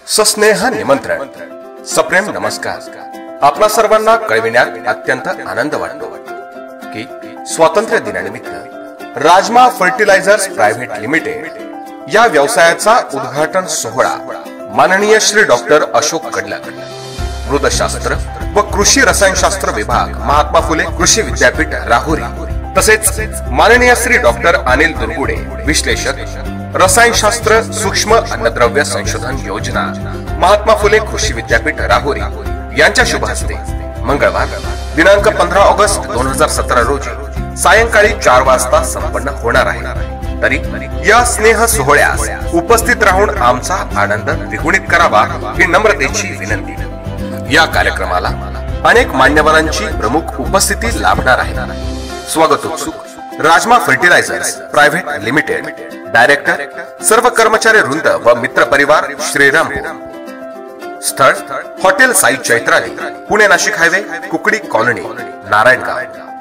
सस्नेह निमंत्रण, सप्रेम नमस्कार। आपणा सर्वांना कळविण्यात अत्यंत आनंद वाटतो की स्वातंत्र्य दिनानिमित्त राजमा फर्टिलायझर्स प्रायव्हेट लिमिटेड या व्यवसायाचा उद्घाटन सोहळा माननीय श्री डॉक्टर अशोक कडलक, मृदशास्त्र व कृषी रसायनशास्त्र विभाग, महात्मा फुले कृषी विद्यापीठ राहुरी, तसेच माननीय श्री डॉक्टर अनिल दुर्गुडे, विश्लेषक, रसायनशास्त्र सूक्ष्म अन्नद्रव्य संशोधन योजना, महात्मा फुले कृषी विद्यापीठ राहुरी यांच्या शुभ हस्ते मंगळवार दिनांक 15 ऑगस्ट 2017 रोजी सायंकाळी 4 वाजता संपन्न होणार आहे। तरी या स्नेह सोहळ्यास उपस्थित राहून आमचा आनंद द्विगुणित करावा ही नम्रतेची विनंती। या कार्यक्रमाला अनेक मान्यवरांची प्रमुख उपस्थिती लाभणार आहे। स्वागत उत्सुक Rajma fertilizers private limited, director, सर्व कर्मचारी वृंद व मित्र परिवार, श्रीरामपूर। स्थळ hotel Sai Chaitrali, Pune Nashik highway, Kukdi colony, Narayangaon.